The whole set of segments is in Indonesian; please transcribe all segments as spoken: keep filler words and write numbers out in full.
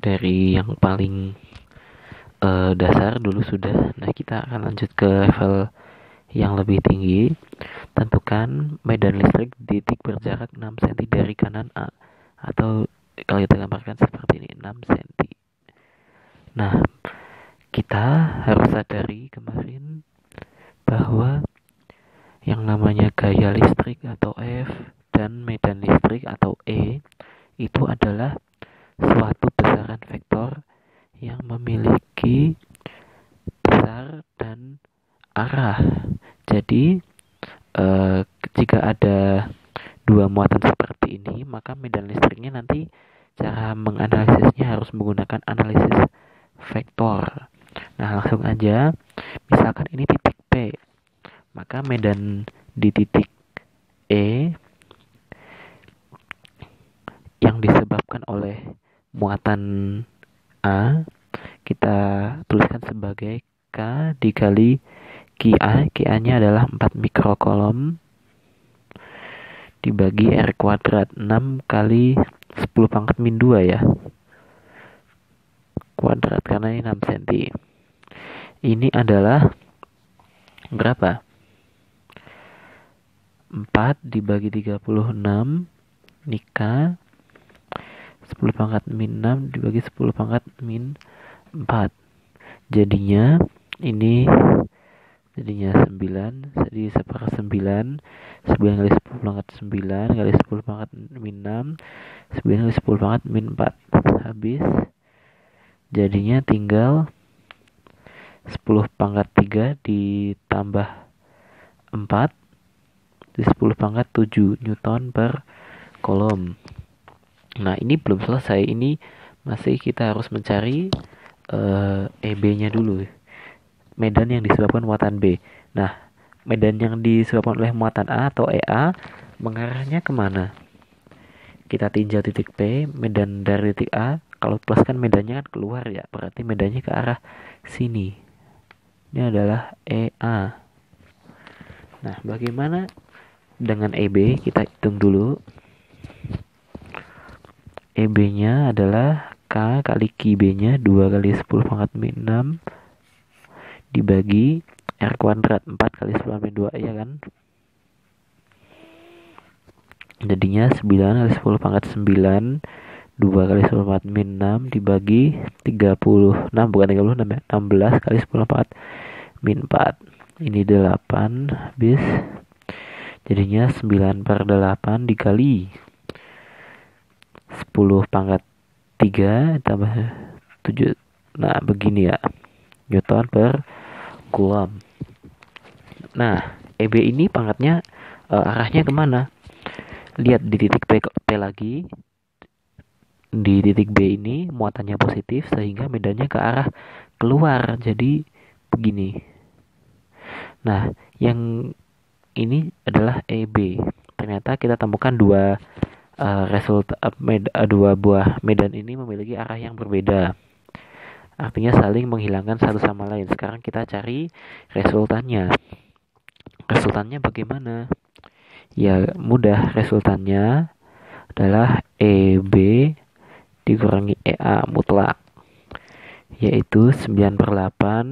dari yang paling uh, dasar dulu sudah. Nah, kita akan lanjut ke level yang lebih tinggi. Tentukan medan listrik di titik berjarak enam sentimeter dari kanan A, atau kalau kita gambarkan seperti ini, enam sentimeter. Nah, kita harus sadari kemarin bahwa yang namanya gaya listrik atau F dan medan listrik atau E itu adalah suatu besaran vektor yang memiliki besar dan arah. Jadi eh, jika ada dua muatan seperti ini, maka medan listriknya nanti cara menganalisisnya harus menggunakan analisis vektor. Nah, langsung aja, misalkan ini titik P, maka medan di titik E yang disebabkan oleh muatan A kita tuliskan sebagai K dikali Q A. Q A-nya adalah empat mikrokolom dibagi R kuadrat, enam kali sepuluh pangkat min dua ya, kuadrat, karena ini enam sentimeter. Ini adalah berapa? empat dibagi tiga puluh enam, nikah sepuluh pangkat min enam dibagi sepuluh pangkat min empat. Jadinya ini jadinya sembilan, jadi seper sembilan, sembilan kali sepuluh pangkat sembilan kali sepuluh pangkat min enam, sembilan kali sepuluh pangkat min empat. Habis, jadinya tinggal sepuluh pangkat tiga ditambah empat, di sepuluh pangkat tujuh Newton per kolom. Nah, ini belum selesai, ini masih kita harus mencari uh, E B-nya dulu, medan yang disebabkan muatan B. Nah, medan yang disebabkan oleh muatan A atau E A mengarahnya kemana? Kita tinjau titik P, medan dari titik A, kalau plus kan medannya kan keluar ya, berarti medannya ke arah sini. Ini adalah E A. Nah, bagaimana dengan E B? Kita hitung dulu. E B-nya adalah K kali Q B-nya dua kali sepuluh pangkat min enam dibagi R kuadrat, empat kali sepuluh min dua, ya kan? Jadinya sembilan kali sepuluh pangkat sembilan, dua kali sepuluh pangkat min enam dibagi tiga puluh enam, bukan tiga puluh enam ya, enam belas kali sepuluh pangkat min empat. Ini delapan, habis. Jadinya sembilan per delapan dikali sepuluh pangkat tiga tambah tujuh. Nah, begini ya, Newton per Coulomb. Nah, E B ini pangkatnya uh, arahnya kemana? Lihat di titik P, P lagi. Di titik B ini muatannya positif sehingga medannya ke arah keluar. Jadi begini. Nah, yang ini adalah E B. Ternyata kita temukan dua uh, resulta, uh, med, uh, dua buah medan ini memiliki arah yang berbeda. Artinya saling menghilangkan satu sama lain. Sekarang kita cari resultannya. Resultannya bagaimana? Ya mudah, resultannya adalah E B dikurangi E A mutlak, yaitu sembilan per delapan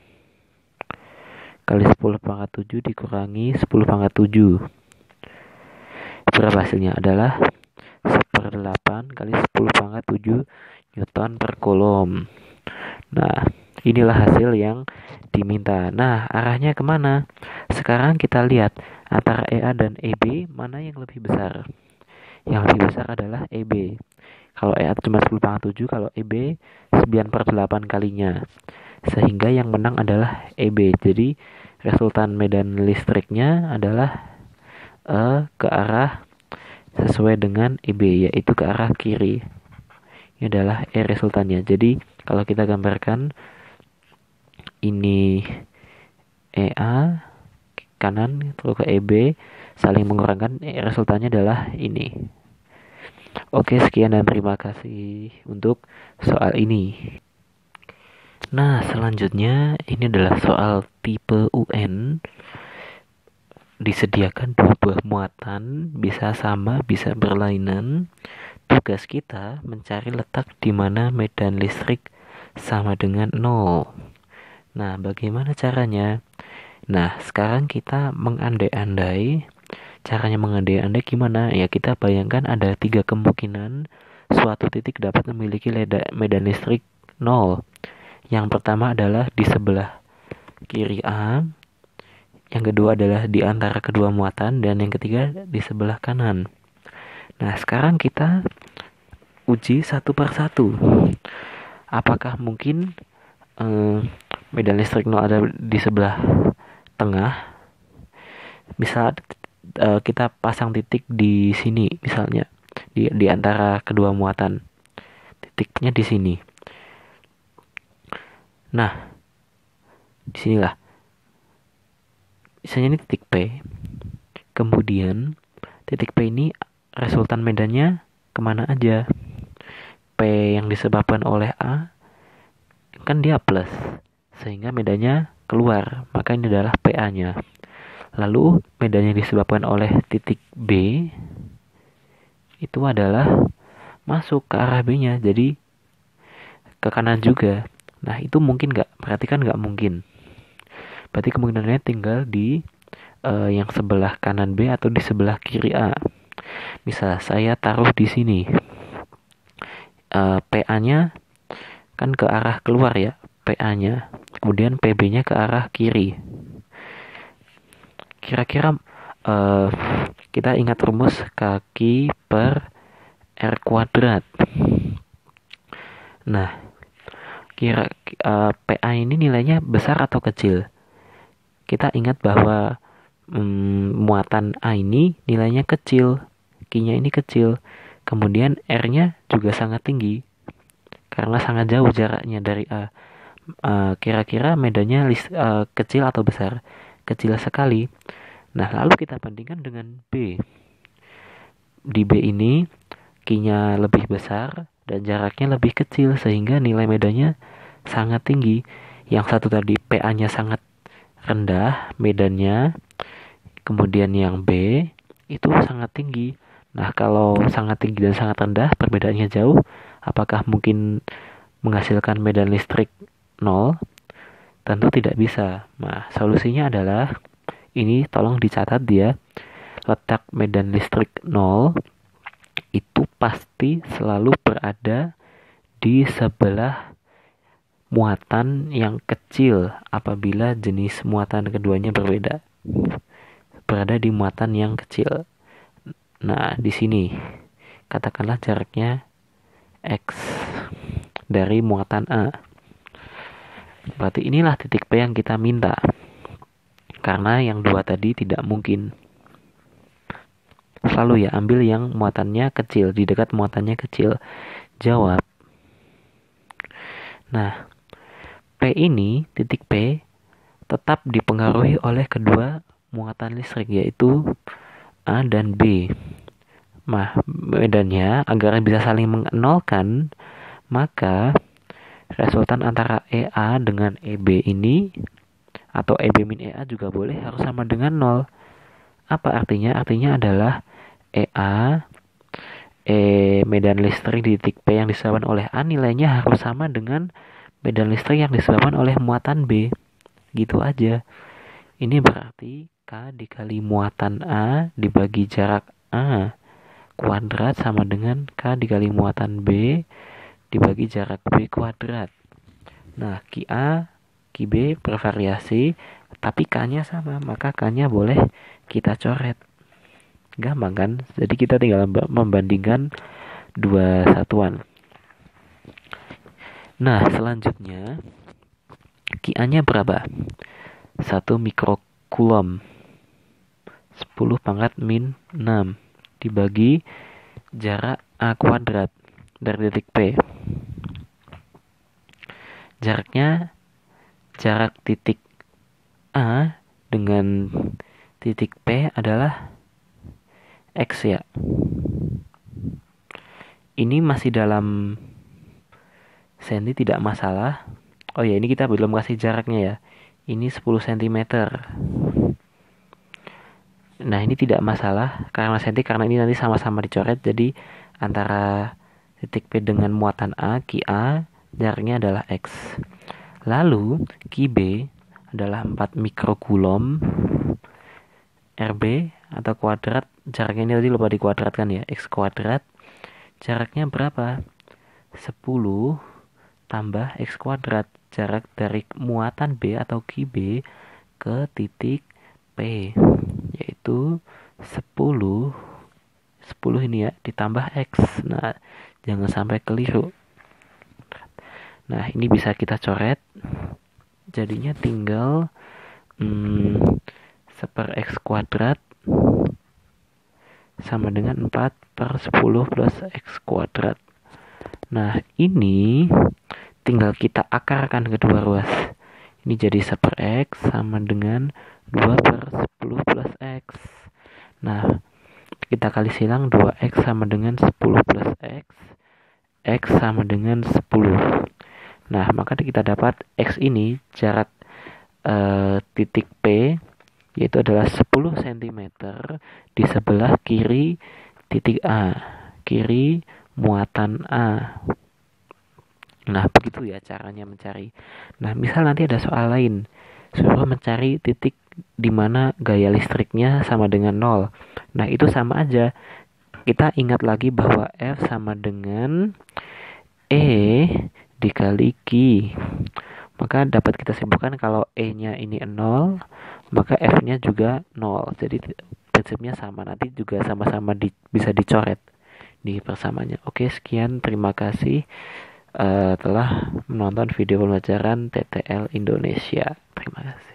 kali sepuluh pangkat tujuh dikurangi sepuluh pangkat tujuh. Berapa hasilnya? Adalah satu per delapan kali sepuluh pangkat tujuh Newton per Coulomb. Nah, inilah hasil yang diminta. Nah, arahnya kemana? Sekarang kita lihat antara E A dan E B, mana yang lebih besar? Yang lebih besar adalah E B. Kalau E A cuma sepuluh pangkat tujuh, kalau E B sembilan per delapan kalinya. Sehingga yang menang adalah E B. Jadi resultan medan listriknya adalah uh, ke arah sesuai dengan E B, yaitu ke arah kiri. Ini adalah E resultannya. Jadi kalau kita gambarkan, ini E A kanan terus ke E B saling mengurangkan, E resultannya adalah ini. Oke, sekian dan terima kasih untuk soal ini. Nah, selanjutnya ini adalah soal tipe U N. Disediakan dua buah muatan, bisa sama, bisa berlainan, tugas kita mencari letak di mana medan listrik sama dengan nol. Nah, bagaimana caranya? Nah, sekarang kita mengandai-andai. Caranya mengandai-andai gimana? Ya, kita bayangkan ada tiga kemungkinan suatu titik dapat memiliki medan listrik nol. Yang pertama adalah di sebelah kiri A, yang kedua adalah di antara kedua muatan, dan yang ketiga di sebelah kanan. Nah, sekarang kita uji satu per satu. Apakah mungkin eh, medan listrik nol ada di sebelah tengah? Misal uh, kita pasang titik di sini, misalnya di di antara kedua muatan, titiknya di sini. Nah, disinilah, misalnya ini titik P. Kemudian titik P ini resultan medannya kemana aja? P yang disebabkan oleh A kan dia plus, sehingga medannya keluar, maka ini adalah P A-nya. Lalu medan yang disebabkan oleh titik B itu adalah masuk ke arah B-nya, jadi ke kanan juga. Nah, itu mungkin nggak? Perhatikan nggak mungkin. Berarti kemungkinannya tinggal di uh, yang sebelah kanan B atau di sebelah kiri A. Misal saya taruh di sini, uh, P A-nya kan ke arah keluar ya, P A-nya. Kemudian P B-nya ke arah kiri. Kira-kira uh, kita ingat rumus kaki per R kuadrat. Nah, kira uh, P A ini nilainya besar atau kecil? Kita ingat bahwa um, muatan A ini nilainya kecil, Q-nya ini kecil. Kemudian R-nya juga sangat tinggi karena sangat jauh jaraknya dari A. Uh, kira-kira medannya list, uh, kecil atau besar? Kecil sekali. Nah, lalu kita bandingkan dengan B. Di B ini Q-nya lebih besar dan jaraknya lebih kecil, sehingga nilai medannya sangat tinggi. Yang satu tadi P A-nya sangat rendah medannya, kemudian yang B itu sangat tinggi. Nah, kalau sangat tinggi dan sangat rendah perbedaannya jauh, apakah mungkin menghasilkan medan listrik nol? Tentu tidak bisa. Nah, solusinya adalah ini, tolong dicatat ya. Letak medan listrik nol itu pasti selalu berada di sebelah muatan yang kecil apabila jenis muatan keduanya berbeda. Berada di muatan yang kecil. Nah, di sini katakanlah jaraknya X dari muatan A. Berarti inilah titik P yang kita minta. Karena yang dua tadi tidak mungkin. Selalu ya, ambil yang muatannya kecil, di dekat muatannya kecil. Jawab. Nah, P ini, titik P, tetap dipengaruhi oleh kedua muatan listrik, yaitu A dan B. Nah, medannya agar bisa saling menolkan, maka resultan antara E A dengan E B ini, atau E B min E A juga boleh, harus sama dengan nol. Apa artinya? Artinya adalah E A, E medan listrik di titik P yang disebabkan oleh A nilainya harus sama dengan medan listrik yang disebabkan oleh muatan B. Gitu aja. Ini berarti K dikali muatan A dibagi jarak A kuadrat sama dengan K dikali muatan B dibagi jarak B kuadrat. Nah, Q A Q B bervariasi, tapi K-nya sama, maka K-nya boleh kita coret. Gampang kan? Jadi kita tinggal membandingkan dua satuan. Nah, selanjutnya Q A-nya berapa? satu mikrokulom. sepuluh pangkat min enam dibagi jarak A kuadrat dari titik P. Jaraknya jarak titik A dengan titik P adalah X ya. Ini masih dalam senti, tidak masalah. Oh ya, ini kita belum kasih jaraknya ya. Ini sepuluh sentimeter. Nah, ini tidak masalah karena senti, karena ini nanti sama-sama dicoret, jadi antara titik P dengan muatan A, Q A, jaraknya adalah X. Lalu Q B adalah empat mikrokulom, R B atau kuadrat, jaraknya ini tadi lupa dikuadratkan ya, X kuadrat, jaraknya berapa? sepuluh tambah X kuadrat, jarak dari muatan B atau Q B ke titik P, yaitu sepuluh, sepuluh ini ya, ditambah X. Nah, jangan sampai keliru. Nah, ini bisa kita coret, jadinya tinggal hmm, seper X kuadrat sama dengan empat per sepuluh plus X kuadrat. Nah, ini tinggal kita akarkan kedua ruas. Ini jadi seper X sama dengan dua per sepuluh plus X. Nah, kita kali silang dua X sama dengan sepuluh plus X. X sama dengan sepuluh. Nah, maka kita dapat X ini jarak eh, titik P yaitu adalah sepuluh sentimeter di sebelah kiri titik A, kiri muatan A. Nah, begitu ya caranya mencari. Nah, misal nanti ada soal lain, suruh mencari titik di mana gaya listriknya sama dengan nol. Nah, itu sama aja. Kita ingat lagi bahwa F sama dengan E dikali Q. Maka dapat kita simpulkan kalau E-nya ini nol, maka F-nya juga nol. Jadi prinsipnya sama, nanti juga sama-sama di, bisa dicoret di persamanya. Oke, sekian, terima kasih uh, telah menonton video pembelajaran T T L Indonesia. Terima kasih.